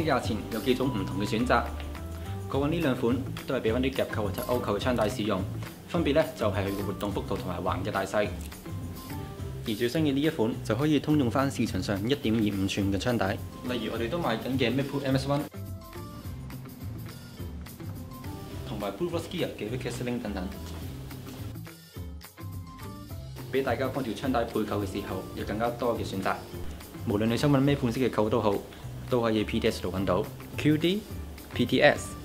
嘅價錢有幾種唔同嘅選擇。過往呢兩款都係俾翻啲夾扣或者勾扣嘅槍帶使用，分別咧就係佢嘅活動幅度同埋橫嘅大細。而最新嘅呢一款就可以通用翻市場上1.25寸嘅槍帶，例如我哋都賣緊嘅 Maple MS1 同埋 Bulwark Gear 嘅 Wicked Sling 等等，俾大家幫條槍帶配扣嘅時候有更加多嘅選擇。無論你想揾咩款式嘅扣都好，都可以 PTS 度揾到 QD、PTS。